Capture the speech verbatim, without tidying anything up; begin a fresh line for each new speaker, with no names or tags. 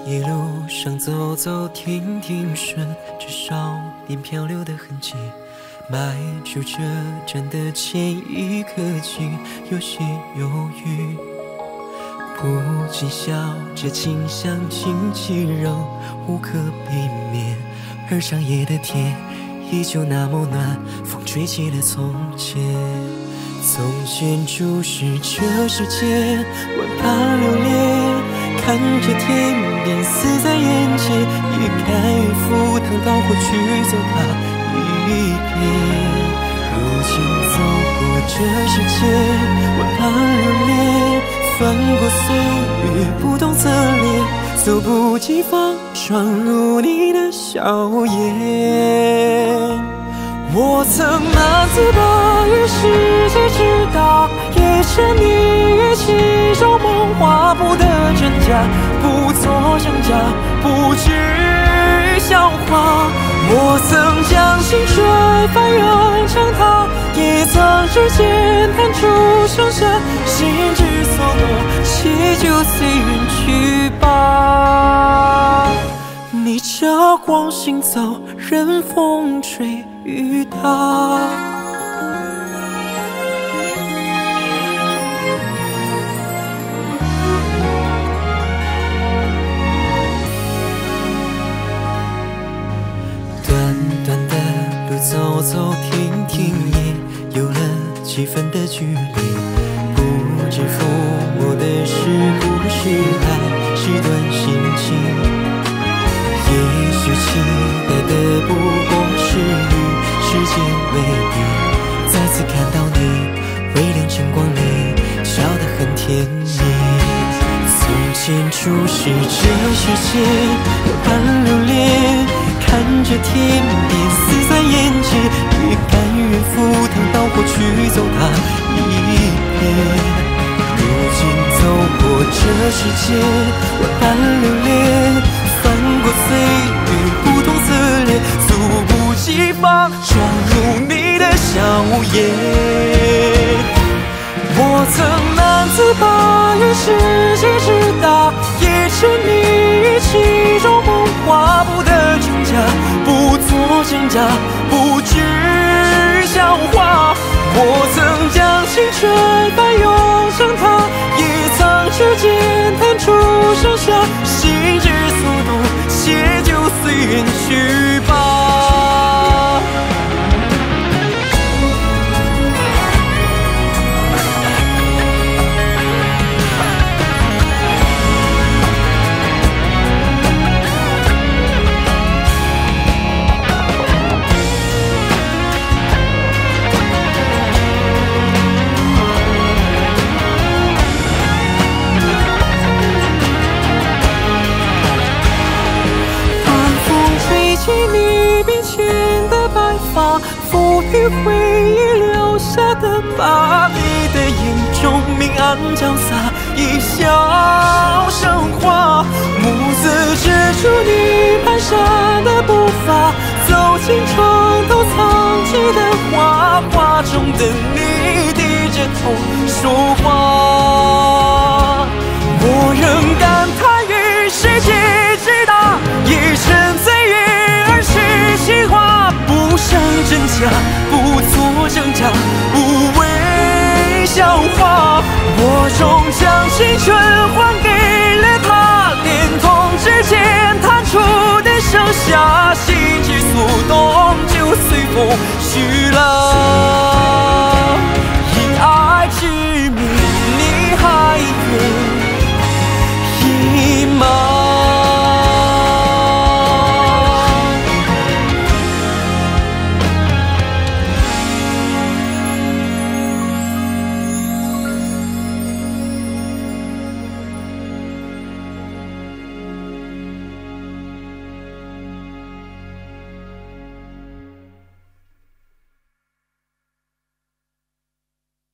一路上走走停停顺，至少点漂流的痕迹。迈出车站的前一刻起，有些犹豫，不禁笑着清香轻气仍无可避免。而长夜的天依旧那么暖，风吹起了从前。从前注视这世界，万般留恋，看着天边死在眼前，也甘愿赴汤蹈火去走它一遍。如今走过这世界，万般留恋，翻过岁月不同侧脸，猝不及防闯入你的笑颜。我曾暗自把愿世界之大，也沉溺于其中梦话，不得真假，不做挣扎，不惧笑话。我曾将青春翻涌成她，也曾指尖弹出盛夏，心之所动，且就随缘去吧。你这光行走，任风吹雨打。短短的路走走停停，也有了几分的距离。不知抚摸的是不是爱，是段心情。也许期待的不过是与时间为敌，再次看到你微亮晨光里笑得很甜蜜。从前注视这世界，万般留恋，看着天边死在眼前，也甘愿赴汤蹈火去走它一遍。如今走过这世界，万般留恋，翻过岁月不同侧脸，猝不及防闯入你的笑颜。我曾暗自把愿世界之大，也沉溺于其中梦话，不得真假，不做挣扎，不惧笑话。我曾将青春翻涌成她，也曾指尖弹出盛夏，心之所动，且就随缘去吧。你面前的白发，抚育回忆留下的疤。你的眼中明暗交洒，一笑生花。目字指出你蹒跚的步伐，走进床头藏起的画，画中的你低着头说话。我仍感叹于世界之大，也沉醉于情话，不想真假，不做挣扎，不为笑话。我终将青春还给了他，连同指尖弹出的盛夏，心之所动就随风去了。